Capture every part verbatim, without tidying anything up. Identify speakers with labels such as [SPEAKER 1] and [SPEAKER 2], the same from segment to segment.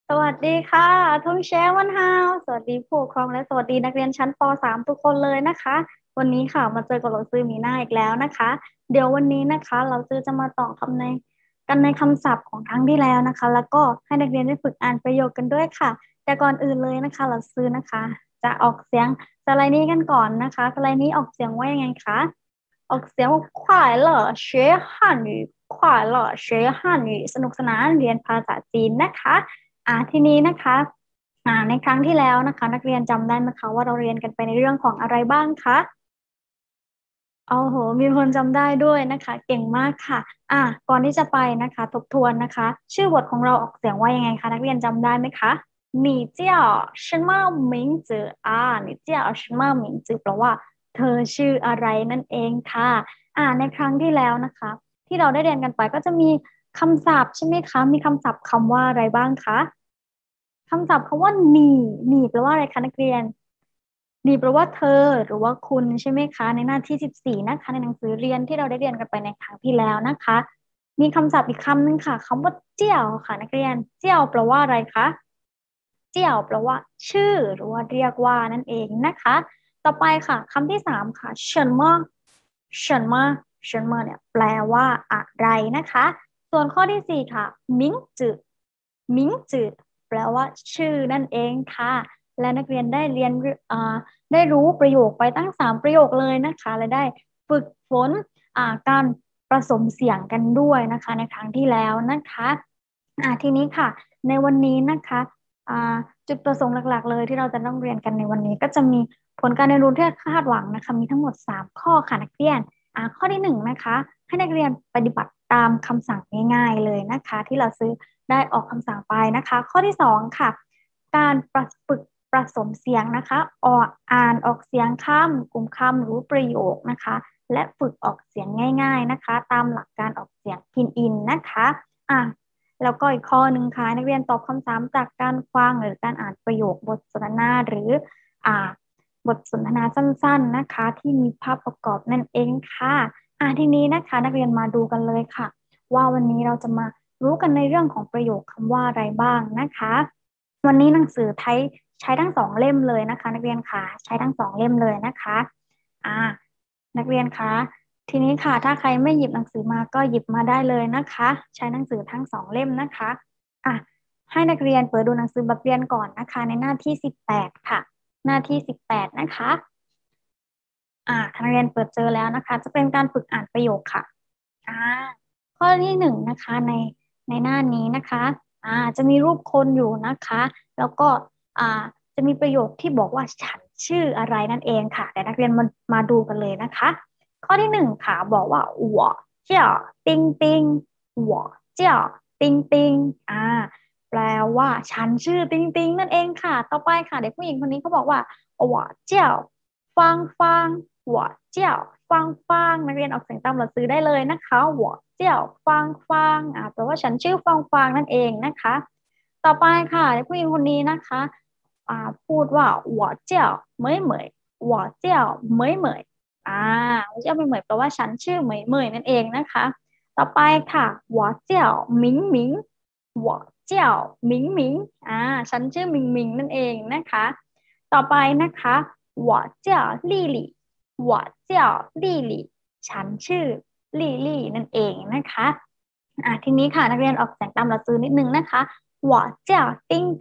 [SPEAKER 1] สวัสดีค่ะทงแชวันฮาวสวัสดีผู้ปกครองและสวัสดีนักเรียนชั้นป .สาม ทุกคนเลยนะคะวันนี้ค่ะมาเจอกับเราซื้อมีหน้าอีกแล้วนะคะเดี๋ยววันนี้นะคะเราซื้อจะมาต่อคำในกันในคำศัพท์ของครั้งที่แล้วนะคะแล้วก็ให้นักเรียนได้ฝึกอ่านประโยคกันด้วยค่ะแต่ก่อนอื่นเลยนะคะเราซื้อนะคะจะออกเสียงสไลด์นี้กันก่อนนะคะสไลด์นี้ออกเสียงว่ายังไงคะออกเสียงว่า快乐学汉语快乐学汉语สนุกสนานเรียนภาษาจีนนะคะ อ่าทีนี้นะคะอ่าในครั้งที่แล้วนะคะนักเรียนจำได้ไหมคะว่าเราเรียนกันไปในเรื่องของอะไรบ้างคะโอ้โหมีคนจำได้ด้วยนะคะเก่งมากค่ะอ่าก่อนที่จะไปนะคะทบทวนนะคะชื่อบทของเราออกเสียงว่ายังไงคะนักเรียนจำได้ไหมคะ你叫什么名字อ่า你叫什么名字แปลว่าเธอชื่ออะไรนั่นเองค่ะอ่าในครั้งที่แล้วนะคะที่เราได้เรียนกันไปก็จะมีคำศัพท์ใช่ไหมคะมีคำศัพท์คำว่าอะไรบ้างคะ คำศัพท์คำว่าหนีหนีแปลว่าอะไรคะนักเรียนหนีแปลว่าเธอหรือว่าคุณใช่ไหมคะในหน้าที่สิบสี่นะคะในหนังสือเรียนที่เราได้เรียนกันไปในครั้งที่แล้วนะคะมีคำศัพท์อีกคำหนึ่งค่ะคำว่าเจี้ยวค่ะนักเรียนเจี้ยวแปลว่าอะไรคะเจี้ยวแปลว่าชื่อหรือว่าเรียกว่านั่นเองนะคะต่อไปค่ะคำที่สามค่ะเฉินเม่อเฉินเม่อเฉินเม่อเนี่ยแปลว่าอะไรนะคะส่วนข้อที่สี่ค่ะมิงจือมิงจือ แปลว่าชื่อนั่นเองค่ะและนักเรียนได้เรียนอ่าได้รู้ประโยคไปตั้งสามประโยคเลยนะคะและได้ฝึกฝนอ่าการผสมเสียงกันด้วยนะคะในครั้งที่แล้วนะคะอ่าทีนี้ค่ะในวันนี้นะคะอ่าจุดประสงค์หลักๆเลยที่เราจะต้องเรียนกันในวันนี้ก็จะมีผลการเรียนรู้ที่คาดหวังนะคะมีทั้งหมดสามข้อค่ะนักเรียนอ่าข้อที่หนึ่งนะคะให้นักเรียนปฏิบัติตามคำสั่งง่ายๆเลยนะคะที่เราซื้อ ได้ออกคำสั่งไปนะคะข้อที่สองค่ะการประฝึกผสมเสียงนะคะออกอ่านออกเสียงคำกลุ่มคำหรือประโยคนะคะและฝึกออกเสียงง่ายๆนะคะตามหลักการออกเสียงพินอินนะคะอ่ะแล้วก็อีกข้อหนึ่งค่ะนักเรียนตอบคำถามจากการฟังหรือการอ่านประโยคบทสนทนาหรืออ่าบทสนทนาสั้นๆนะคะที่มีภาพประกอบนั่นเองค่ะอ่ะทีนี้นะคะนักเรียนมาดูกันเลยค่ะว่าวันนี้เราจะมา รู้กันในเรื่องของประโยคคำว่าอะไรบ้างนะคะวันนี้หนังสือไทยใช้ทั้งสองเล่มเลยนะคะนักเรียนค่ะใช้ทั้งสองเล่มเลยนะคะอ่านักเรียนคะทีนี้ค่ะถ้าใครไม่หยิบหนังสือมาก็หยิบมาได้เลยนะคะใช้หนังสือทั้งสองเล่มนะคะอ่ะให้นักเรียนเปิดดูหนังสือแบบเรียนก่อนนะคะในหน้าที่สิบแปดค่ะหน้าที่สิบแปดนะคะอ่าถ้านักเรียนเปิดเจอแล้วนะคะจะเป็นการฝึกอ่านประโยคค่ะ อ่าข้อที่หนึ่งนะคะในในหน้านี้นะคะอ่าจะมีรูปคนอยู่นะคะแล้วก็อ่าจะมีประโยคที่บอกว่าฉันชื่ออะไรนั่นเองค่ะแต่นักเรียนมามาดูกันเลยนะคะข้อที่หนึ่งค่ะบอกว่า我叫ติงติง我叫ติงติงอ่าแปลว่าฉันชื่อติงติงนั่นเองค่ะต่อไปค่ะเด็กผู้หญิงคนนี้เขาบอกว่า我叫ฟางฟาง我叫ฟางฟางนักเรียนออกเสียงตามหลักสูตรได้เลยนะคะ我叫ฟางฟางอ่าแปลว่าฉันชื่อฟางฟางนั่นเองนะคะต่อไปค่ะเด็กผู้หญิงคนนี้นะคะอ่าพูดว่า我叫เหมยเหมย我叫เหมยเหมยอ่า我叫เหมยเหมยแปลว่าฉันชื่อเหมยเหมยนั่นเองนะคะต่อไปค่ะ我叫หมิงหมิง我叫หมิงหมิงอ่าฉันชื่อหมิงหมิงนั่นเองนะคะต่อไปนะคะ我叫丽丽我叫丽丽ฉันชื่อลี่ลี่นั่นเองนะคะอ่าทีนี้ค่ะนักเรียนออกเสียงตามหลักสูตรนิดนึงนะคะ我叫丁丁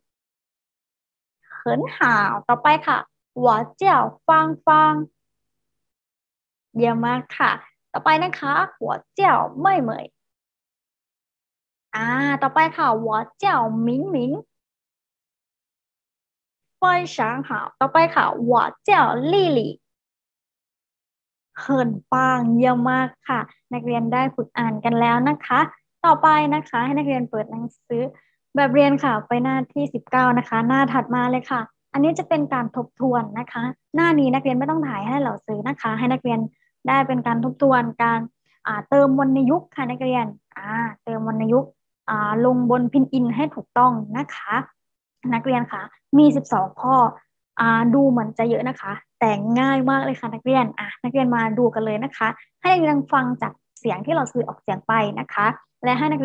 [SPEAKER 1] 很好ต่อไปค่ะ我叫ฟางฟางเยี่ยมมากค่ะต่อไปนะคะ我叫妹妹อ่าต่อไปค่ะ我叫明明非常好ต่อไปค่ะ我叫丽丽เขินปังเยี่ยมมากค่ะนักเรียนได้ฝึกอ่านกันแล้วนะคะต่อไปนะคะให้นักเรียนเปิดหนังสือแบบเรียนค่ะไปหน้าที่สิบเก้านะคะหน้าถัดมาเลยค่ะอันนี้จะเป็นการทบทวนนะคะหน้านี้นักเรียนไม่ต้องถ่ายให้เหล่าซื้อนะคะให้นักเรียนได้เป็นการทบทวนการอ่าเติมวรรณยุกต์ค่ะนักเรียนอ่าเติมวรรณยุกต์อ่าลงบนพินอินให้ถูกต้องนะคะนักเรียนค่ะมีสิบสองข้อ อ่าดูเหมือนจะเยอะนะคะแต่ง่ายมากเลยค่ะนักเรียนอ่ะนักเรียนมาดูกันเลยนะคะให้นักเรียนฟังจากเสียงที่เราสื่อออกเสียงไปนะคะและให้นักเรียน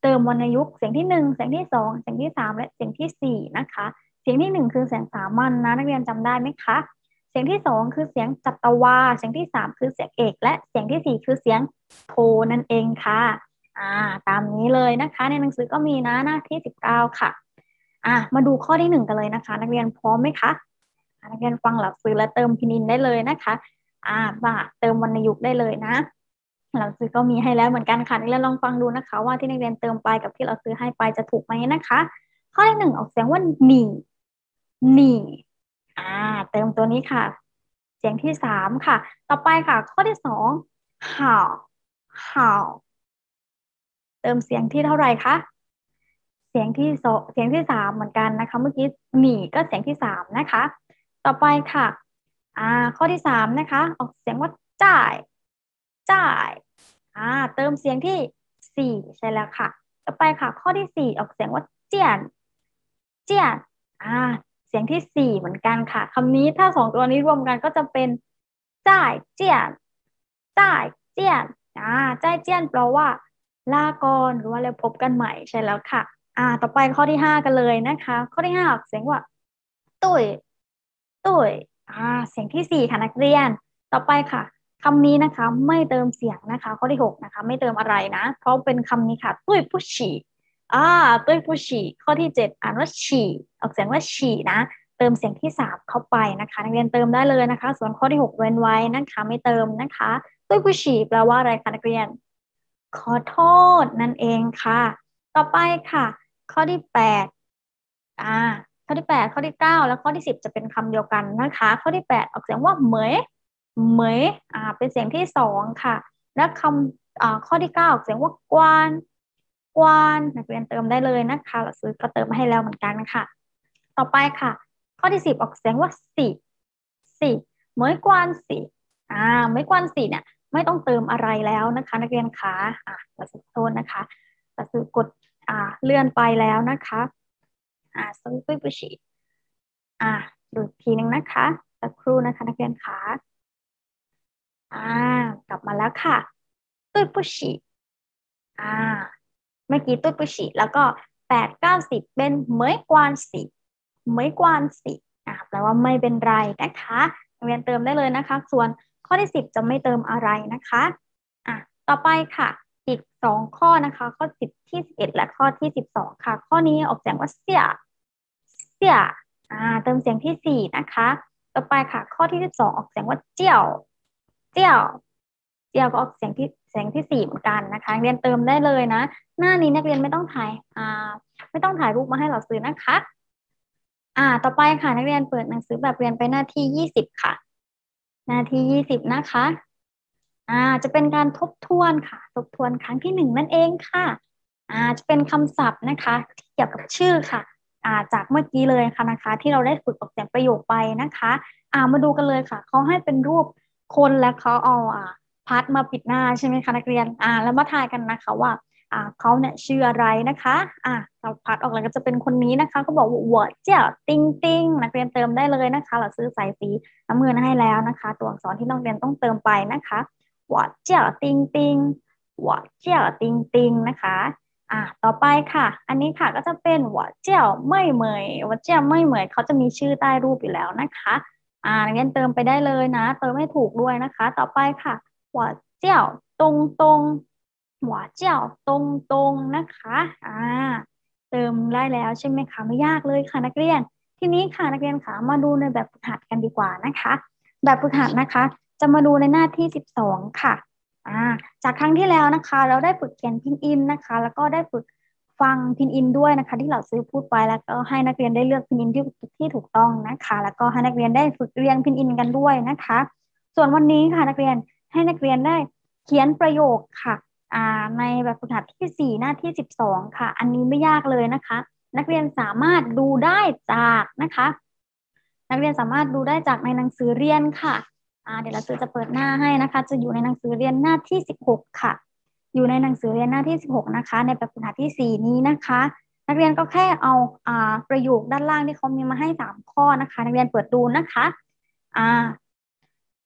[SPEAKER 1] เติมวรรณยุกต์เสียงที่หนึ่งเสียงที่สองเสียงที่สามและเสียงที่สี่นะคะเสียงที่หนึ่งคือเสียงสามัญนะนักเรียนจำได้ไหมคะเสียงที่สองคือเสียงจัตวาเสียงที่สามคือเสียงเอกและเสียงที่สี่คือเสียงโทนั่นเองค่ะอ่าตามนี้เลยนะคะในหนังสือก็มีนะหน้าที่สิบเก้าค่ะอ่ามาดูข้อที่หนึ่งกันเลยนะคะนักเรียนพร้อมไหมคะนักเรียนฟังหลักสูตรและเติมพินินได้เลยนะคะอ่ามาเติมวรรณยุกต์ได้เลยนะเราซื้อก็มีให้แล้วเหมือนกันค่ะนักเรียนลองฟังดูนะคะว่าที่นักเรียนเติมไปกับที่เราซื้อให้ไปจะถูกไหมนะคะข้อที่หนึ่งออกเสียงว่าหนีหนีอ่าเติมตัวนี้ค่ะเสียงที่สามค่ะต่อไปค่ะข้อที่สองห่าวห่าวเติมเสียงที่เท่าไหร่คะเสียงที่สองเสียงที่สามเหมือนกันนะคะเมื่อกี้หนีก็เสียงที่สามนะคะต่อไปค่ะอ่าข้อที่สามนะคะออกเสียงว่าจ่ายจ่ายอ่าเติมเสียงที่สี่ใช่แล้วค่ะต่อไปค่ะข้อที่สี่ออกเสียงว่าเจียนเจียนอ่าเสียงที่สี่เหมือนกันค่ะคำนี้ถ้าสองตัวนี้รวมกันก็จะเป็นจ่ายเจียนจ่ายเจียนอ่าจ่ายเจียนแปลว่าลาก่อนหรือว่าแล้วพบกันใหม่ใช่แล้วค่ะ อ่าต่อไปข้อที่ห้ากันเลยนะคะข้อที่ห้าออกเสียงว่าตุ้ยตุ้ยอ่าเสียงที่สี่ค่ะนักเรียนต่อไปค่ะคำนี้นะคะไม่เติมเสียงนะคะข้อที่หกนะคะไม่เติมอะไรนะเพราะเป็นคำนี้ค่ะตุ้ยผู้ฉี่อ่าตุ้ยผู้ฉี่ข้อที่เจ็ดอ่านว่าฉี่ออกเสียงว่าฉี่นะเติมเสียงที่สามเข้าไปนะคะนักเรียนเติมได้เลยนะคะส่วนข้อที่หกเว้นไว้นะคะไม่เติมนะคะตุ้ยผู้ฉี่แปลว่าอะไรคะนักเรียนขอโทษนั่นเองค่ะต่อไปค่ะ ข้อที่แปดอ่าข้อที่แปดข้อที่เก้าแล้วข้อที่สิบจะเป็นคำเดียวกันนะคะข้อที่แปดออกเสียงว่าเหมยเหมยอ่าเป็นเสียงที่สองค่ะและคำอ่าข้อที่เก้าออกเสียงว่ากวานกวานนักเรียนเติมได้เลยนะคะเราซื้อก็เติมมาให้แล้วเหมือนกันค่ะต่อไปค่ะข้อที่สิบออกเสียงว่าสี่สี่เหมยกวานสี่อ่าเหมยกวานสี่เนี่ยไม่ต้องเติมอะไรแล้วนะคะนักเรียนคะอ่าเราซื้อโทษนะคะเราซื้อกด อ่าเลื่อนไปแล้วนะคะอ่าสวิตช์ชีอ่าดูอีกทีนึงนะคะสักครู่นะคะนักเรียนขาอ่ากลับมาแล้วค่ะตุ้ยปุชิอ่าเมื่อกี้ตุ้ยปุชิแล้วก็แปดเก้าสิบเป็นเหมยกวานสิเหมยกวานสิอ่าแปลว่าไม่เป็นไรนะคะนักเรียนเติมได้เลยนะคะส่วนข้อที่สิบจะไม่เติมอะไรนะคะอ่ะต่อไปค่ะ อีกสองข้อนะคะข้อสิบที่สิบเอ็ดและข้อที่สิบสองค่ะข้อนี้ออกเสียงว่าเสี่ยเสี่ยอ่าเติมเสียงที่สี่นะคะต่อไปค่ะข้อที่สิบสองออกเสียงว่าเจียวเจียวเจียวก็ออกเสียงที่เสียงที่สี่เหมือนกันนะคะเรียนเติมได้เลยนะหน้านี้นักเรียนไม่ต้องถ่ายอ่าไม่ต้องถ่ายรูปมาให้เราซื้อนะคะอ่าต่อไปค่ะนักเรียนเปิดหนังสือแบบเรียนไปหน้าที่ยี่สิบค่ะหน้าที่ยี่สิบนะคะอ่าจะเป็นการทบทวนค่ะทบทวนครั้งที่หนึ่งนั่นเองค่ะ อ่าจะเป็นคำศัพท์นะคะที่เกี่ยวกับชื่อค่ะอ่าจากเมื่อกี้เลยค่ะนะคะที่เราได้ฝึกออกเสียงประโยคไปนะคะอ่ามาดูกันเลยค่ะเขาให้เป็นรูปคนและเขาเอาอ่าพัดมาปิดหน้าใช่ไหมคะนักเรียนอ่าแล้วมาทายกันนะคะว่าอ่าเขาเนี่ยชื่ออะไรนะคะอ่าเราพัดออกแล้วก็จะเป็นคนนี้นะคะเขาบอกว่าหัวเจ้าติงติงนักเรียนเติมได้เลยนะคะเราซื้อสายสีน้ำเงินให้แล้วนะคะตัวอักษรที่นักเรียนต้องเติมไปนะคะหัวเจ้าติงติงหัวเจ้าติงติงนะคะ อ่าต่อไปค่ะ อันนี้ค่ะก็จะเป็นหวาเจี้ยวไม่เหมยหวาเจี้ยวไม่เหมยเขาจะมีชื่อใต้รูปอยู่แล้วนะคะอ่านักเรียนเติมไปได้เลยนะเติมให้ถูกด้วยนะคะต่อไปค่ะหวาเจี้ยวตรงตรงหวาเจี้ยวตรงตรงนะคะอ่าเติมได้แล้วใช่ไหมคะไม่ยากเลยค่ะนักเรียนทีนี้ค่ะนักเรียนค่ะมาดูในแบบฝึกหัดกันดีกว่านะคะแบบฝึกหัดนะคะจะมาดูในหน้าที่สิบสองค่ะ อ่าจากครั้งที่แล้วนะคะเราได้ฝึกเขียนพินอินนะคะแล้วก็ได้ฝึกฟังพินอินด้วยนะคะที่เราซื้อพูดไปแล้วก็ให้นักเรียนได้เลือกพินอินที่ที่ถูกต้องนะคะแล้วก็ให้นักเรียนได้ฝึกเรียงพินอินกันด้วยนะคะส่วนวันนี้ค่ะนักเรียนให้นักเรียนได้เขียนประโยคค่ะอ่าในแบบฝึกหัดที่สี่หน้าที่สิบสองค่ะอันนี้ไม่ยากเลยนะคะนักเรียนสามารถดูได้จากนะคะนักเรียนสามารถดูได้จากในหนังสือเรียนค่ะ อ่าเดี๋ยวเราจะเปิดหน้าให้นะคะจะอยู่ในหนังสือเรียนหน้าที่สิบหกค่ะอยู่ในหนังสือเรียนหน้าที่สิบหกนะคะในแบบฝึกหัดที่สี่นี้นะคะนักเรียนก็แค่เอาอ่าประโยคด้านล่างที่เขามีมาให้สามข้อนะคะนักเรียนเปิดดูนะคะอ่า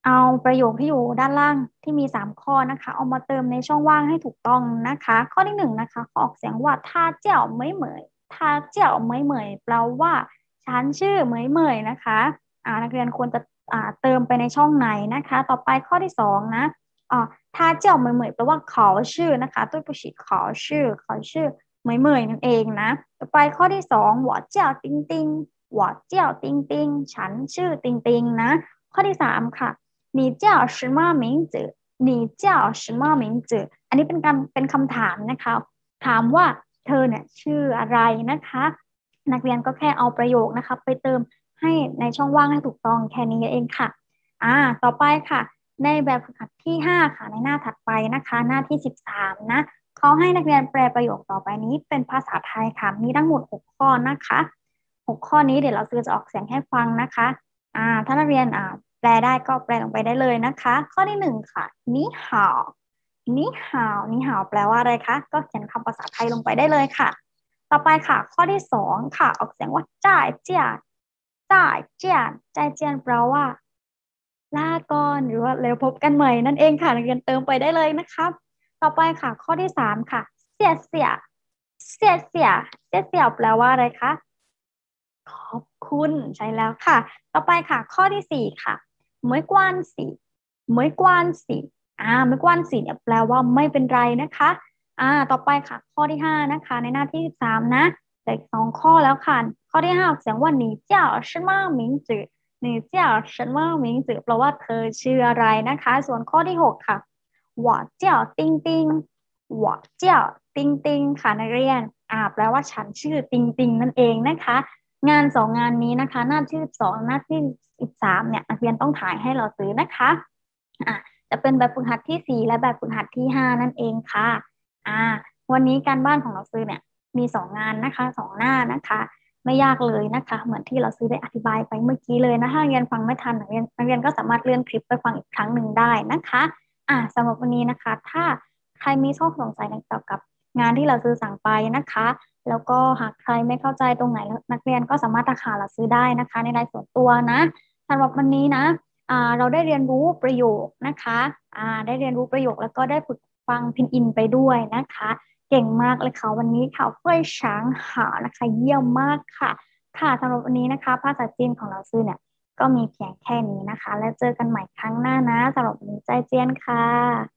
[SPEAKER 1] เอาประโยคที่อยู่ด้านล่างที่มีสามข้อนะคะเอามาเติมในช่องว่างให้ถูกต้องนะคะข้อที่หนึ่งนะคะขอออกเสียงว่าท่าเจ้าเหมยเหมยท่าเจ้าเหมยเหมยแปลว่าฉันชื่อเหมยเหมยนะคะอ่านักเรียนควรจะอ่าเติมไปในช่องไหนนะคะต่อไปข้อที่สองนะอ่าท่าเจ้าเหมยเหมยแปลว่าเขาชื่อนะคะตุ้ยผู้ชิเขาชื่อเขาชื่อเหมยเหมยนั่นเองนะต่อไปข้อที่สองหวอเจ้าติงติงหวอเจ้าติงติงฉันชื่อติงติงนะข้อที่สามค่ะ 你叫什么名字你叫什么名字อันนี้เป็นการเป็นคำถามนะคะถามว่าเธอเนี่ยชื่ออะไรนะคะนักเรียนก็แค่เอาประโยคนะคะไปเติมให้ในช่องว่างให้ถูกต้องแค่นี้เองค่ะอ่าต่อไปค่ะในแบบฝึกหัดที่ห้าค่ะในหน้าถัดไปนะคะหน้าที่สิบสามนะเขาให้นักเรียนแปลประโยคต่อไปนี้เป็นภาษาไทยค่ะมีทั้งหมดหกข้อนะคะหกข้อนี้เดี๋ยวเราซื้อจะออกเสียงให้ฟังนะคะอ่าถ้านักเรียนอ่า แปลได้ก็แปลลงไปได้เลยนะคะข้อที่หนึ่งค่ะนี่ห่าวนี่ห่าวนี่ห่าวแปลว่าอะไรคะก็เขียนคำภาษาไทยลงไปได้เลยค่ะต่อไปค่ะข้อที่สองค่ะออกเสียงว่าจ่ายเจียนจ่ายเจียนจ่ายเจียนแปลว่าลาก่อนหรือว่าแล้วพบกันใหม่นั่นเองค่ะนักเรียนเติมไปได้เลยนะครับต่อไปค่ะข้อที่สามค่ะเสียเสียเสียเสียเสียเสียแปลว่าอะไรคะ ขอบคุณใช่แล้วค่ะต่อไปค่ะข้อที่สี่ค่ะไม่กวนสีไม่กวนสีอ่าไม่กวนสีเนี่ยแปลว่าไม่เป็นไรนะคะอ่าต่อไปค่ะข้อที่ห้านะคะในหน้าที่สามนะเหลืออีกสองข้อแล้วค่ะข้อที่ห้าออกเสียงว่าหนีเจ้าฉันว่าหมิงจือหนีเจ้าฉันว่าหมิงจือแปลว่าเธอชื่ออะไรนะคะส่วนข้อที่หกค่ะหว่าเจ้าติงติงหว่าเจ้าติงติงค่ะนักเรียนอ่าแปลว่าฉันชื่อติงติงนั่นเองนะคะ งานสองงานนี้นะคะหน้าที่สิบสองหน้าที่สิบสามเนี่ยนักเรียนต้องถ่ายให้เราซื้อนะคะอ่ะจะเป็นแบบฝึกหัดที่สี่และแบบฝึกหัดที่ห้านั่นเองค่ะอ่าวันนี้การบ้านของเราซื้อเนี่ยมีสองงานนะคะสองหน้านะคะไม่ยากเลยนะคะเหมือนที่เราซื้อได้อธิบายไปเมื่อกี้เลยนะถ้านักเรียนฟังไม่ทันนักเรียนนักเรียนก็สามารถเลื่อนคลิปไปฟังอีกครั้งหนึ่งได้นะคะอ่าสำหรับวันนี้นะคะถ้าใครมีข้อสงสัยเกี่ยวกับงานที่เราซื้อสั่งไปนะคะ แล้วก็หากใครไม่เข้าใจตรงไหนนักเรียนก็สามารถทักหาเราซื้อได้นะคะในรายส่วนตัวนะสำหรับวันนี้นะอ่าเราได้เรียนรู้ประโยคนะคะอ่าได้เรียนรู้ประโยคแล้วก็ได้ฝึกฟังพินอินไปด้วยนะคะเก่งมากเลยค่ะวันนี้ค่ะเฟยช้างหานะคะเยี่ยมมากค่ะค่ะสำหรับวันนี้นะคะภาษาจีนของเราซื้อเนี่ยก็มีเพียงแค่นี้นะคะแล้วเจอกันใหม่ครั้งหน้านะสำหรับวันนี้ใจเจียนค่ะ